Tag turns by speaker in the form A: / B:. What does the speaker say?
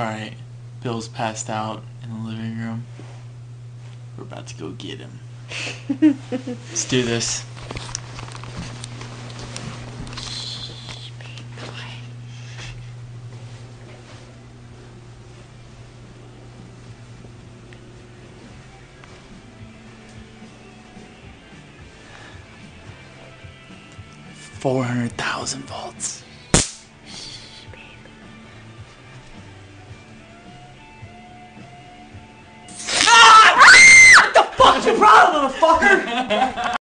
A: Alright, Bill's passed out in the living room. We're about to go get him. Let's do this. $400,000 volts.
B: What's your problem, motherfucker?